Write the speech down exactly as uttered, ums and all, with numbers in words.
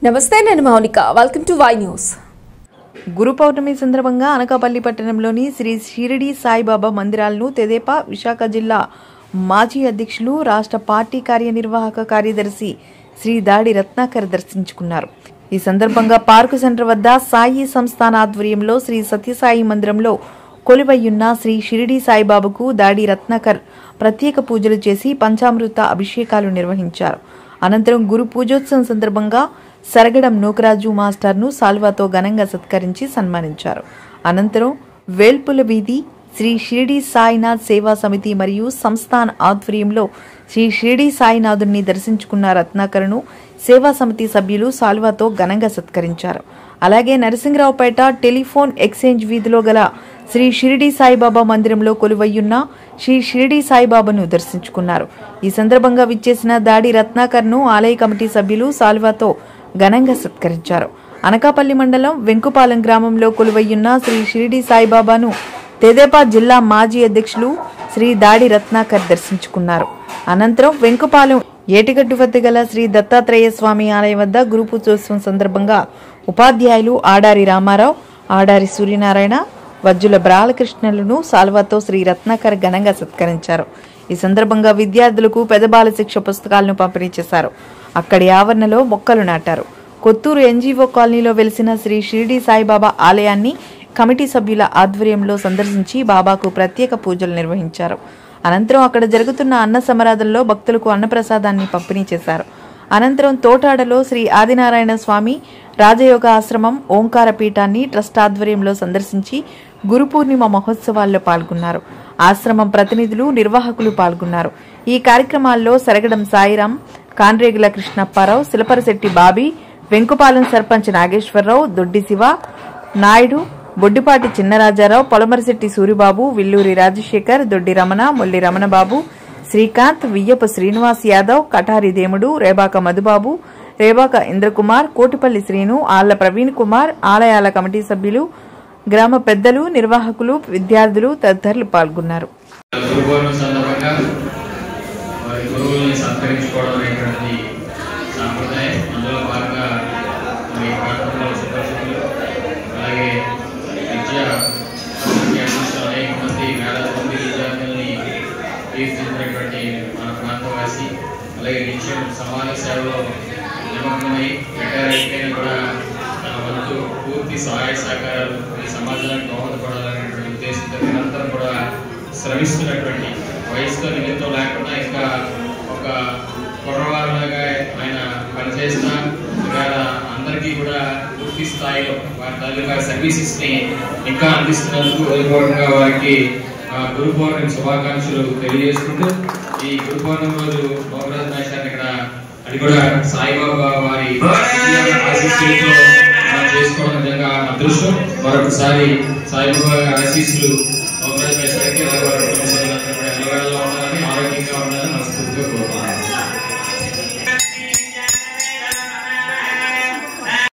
నమస్తే, నేను Mounika. Welcome to Y news. Guru Pournami సందర్భంగా అనకాపల్లి పట్టణంలోని శ్రీ షిరిడి సాయిబాబా మందిరాలను తెదేపా విశాఖ జిల్లా మాజీ అధ్యక్షులు, రాష్ట్ర పార్టీ కార్యనిర్వాహక కార్యదర్శి శ్రీ దాడి రత్నాకర్ దర్శించుకున్నారు. ఈ సందర్భంగా పార్కు సెంటర్ వద్ద సాయి సంస్థాన ఆధ్వర్యంలో శ్రీ సత్యసాయి మందిరంలో కొలువయ్యున్న శ్రీ షిరిడి సాయిబాబాకు దాడి రత్నాకర్ ప్రత్యేక పూజలు చేసి పంచామృత అభిషేకాలు నిర్వహించారు. అనంతరం గురు పూజోత్సవం సందర్భంగా సరగడం నూకరాజు మాస్టర్ను సాల్వాతో ఘనంగా సత్కరించి సన్మానించారు. అనంతరం వేల్పుల వీధి శ్రీ షిరిడి సాయినాథ్ సేవా సమితి మరియు సంస్థాన్ ఆధ్వర్యంలో శ్రీ షిరిడి సాయినాథుని దర్శించుకున్న రత్నాకర్ను సేవా సమితి సభ్యులు సాల్వాతో ఘనంగా సత్కరించారు. అలాగే నరసింగరావుపేట టెలిఫోన్ ఎక్స్చేంజ్ వీధిలో గల శ్రీ షిరిడి సాయిబాబా మందిరంలో కొలువయ్యున్న శ్రీ షిరిడి సాయిబాబాను దర్శించుకున్నారు. ఈ సందర్భంగా విచ్చేసిన దాడి రత్నాకర్ను ఆలయ కమిటీ సభ్యులు సాల్వాతో ఘనంగా సత్కరించారు. అనకాపల్లి మండలం వెంకుపాలెం గ్రామంలో కొలువయ్యున్న శ్రీ షిరిడి సాయిబాబాను తెదేపా జిల్లా మాజీ అధ్యక్షులు శ్రీ దాడి రత్నాకర్ దర్శించుకున్నారు. అనంతరం వెంకుపాలెం ఏటిగడ్డు వద్ద గల శ్రీ దత్తాత్రేయ స్వామి ఆలయం వద్ద గురు పూజోత్సవం సందర్భంగా ఉపాధ్యాయులు ఆడారి రామారావు, ఆడారి సూర్యనారాయణ, వజ్జుల బాలకృష్ణలను సాల్వాతో శ్రీ రత్నాకర్ ఘనంగా సత్కరించారు. ఈ సందర్భంగా విద్యార్థులకు పెదబాల శిక్ష పుస్తకాలను పంపిణీ చేశారు. అక్కడి ఆవరణలో మొక్కలు నాటారు. కొత్తూరు ఎన్జీఓ కాలనీలో వెలిసిన శ్రీ షిరిడి సాయిబాబా ఆలయాన్ని కమిటీ సభ్యుల ఆధ్వర్యంలో సందర్శించి బాబాకు ప్రత్యేక పూజలు నిర్వహించారు. అనంతరం అక్కడ జరుగుతున్న అన్న సమరాధనలో భక్తులకు అన్నప్రసాదాన్ని పంపిణీ చేశారు. అనంతరం తోటాడలో శ్రీ ఆదినారాయణ స్వామి రాజయోగ ఆశ్రమం ఓంకార పీఠాన్ని ట్రస్ట్ ఆధ్వర్యంలో సందర్శించి గురు పూర్ణిమ మహోత్సవాల్లో పాల్గొన్నారు. ఆశ్రమం ప్రతినిధులు, నిర్వాహకులు పాల్గొన్నారు. ఈ కార్యక్రమాల్లో సరగడం సాయిరాం, కాన్రేగుల కృష్ణప్పారావు, శిలపరశెట్టి బాబీ, వెంకుపాలెం సర్పంచ్ నాగేశ్వరరావు, దొడ్డి శివ నాయుడు, బొడ్డిపాటి చిన్నరాజారావు, పొలమరిశెట్టి సూరిబాబు, విల్లూరి రాజశేఖర్, దొడ్డి రమణ, మొల్లి రమణబాబు, శ్రీకాంత్, వియ్యపు శ్రీనివాస్ యాదవ్, కటారి దేముడు, రేబాక మధుబాబు, రేబాక ఇంద్రకుమార్, కోటిపల్లి శ్రీను, ఆళ్ల ప్రవీణ్ కుమార్, ఆలయాల కమిటీ సభ్యులు, గ్రామ పెద్దలు, నిర్వాహకులు, విద్యార్థులు తదితరులు పాల్గొన్నారు. మన ప్రాంతవాసి అలాగే నిత్యం సమాజ సేవలో నిమగ్నమై రిటైర్ అయిపోయినా కూడా తన వంతు పూర్తి సహాయ సహకారాలు ఈ సమాజానికి దోహదపడాలనేటువంటి ఉద్దేశంతో నిరంతరం కూడా శ్రమిస్తున్నటువంటి, వయసుతో నిమిత్తం లేకుండా ఇంకా ఒక కుర్రవారులాగా ఆయన పనిచేసిన ఇవాళ అందరికీ కూడా పూర్తి స్థాయిలో వారి తాలూకా సర్వీసెస్ ని ఇంకా అందిస్తున్నందుకు హృదయపూర్వకంగా వారికి గురు పౌర్ణమి శుభాకాంక్షలు తెలియజేసుకుంటూ, ఈ గురు పౌర్ణమి రోజు నూకరాజు మేషాన్ని ఇక్కడ అది కూడా సాయిబాబా వారి ఆశీస్సులతో మనం చేసుకోవడం నిజంగా అదృష్టం. మరొకసారి సాయిబాబా ఆశీస్సులు నూకరాజు మేషానికి